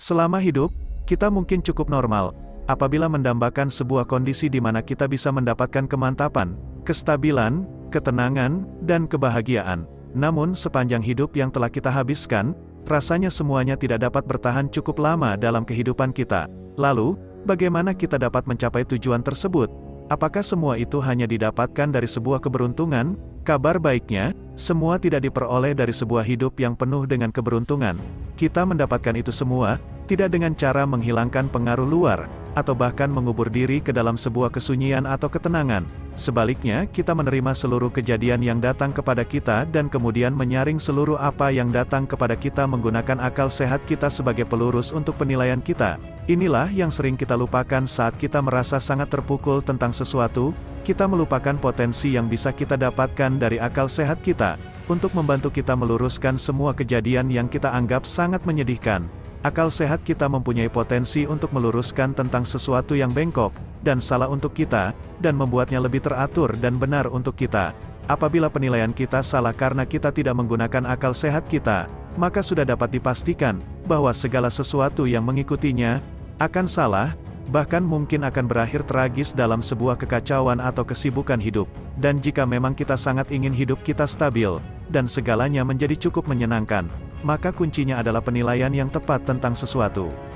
Selama hidup, kita mungkin cukup normal, apabila mendambakan sebuah kondisi di mana kita bisa mendapatkan kemantapan, kestabilan, ketenangan, dan kebahagiaan. Namun sepanjang hidup yang telah kita habiskan, rasanya semuanya tidak dapat bertahan cukup lama dalam kehidupan kita. Lalu, bagaimana kita dapat mencapai tujuan tersebut? Apakah semua itu hanya didapatkan dari sebuah keberuntungan? Kabar baiknya, semua tidak diperoleh dari sebuah hidup yang penuh dengan keberuntungan. Kita mendapatkan itu semua, tidak dengan cara menghilangkan pengaruh luar, atau bahkan mengubur diri ke dalam sebuah kesunyian atau ketenangan. Sebaliknya, kita menerima seluruh kejadian yang datang kepada kita dan kemudian menyaring seluruh apa yang datang kepada kita menggunakan akal sehat kita sebagai pelurus untuk penilaian kita. Inilah yang sering kita lupakan saat kita merasa sangat terpukul tentang sesuatu. Kita melupakan potensi yang bisa kita dapatkan dari akal sehat kita, untuk membantu kita meluruskan semua kejadian yang kita anggap sangat menyedihkan. Akal sehat kita mempunyai potensi untuk meluruskan tentang sesuatu yang bengkok, dan salah untuk kita, dan membuatnya lebih teratur dan benar untuk kita. Apabila penilaian kita salah karena kita tidak menggunakan akal sehat kita, maka sudah dapat dipastikan, bahwa segala sesuatu yang mengikutinya, akan salah, bahkan mungkin akan berakhir tragis dalam sebuah kekacauan atau kesibukan hidup. Dan jika memang kita sangat ingin hidup kita stabil, dan segalanya menjadi cukup menyenangkan, maka kuncinya adalah penilaian yang tepat tentang sesuatu.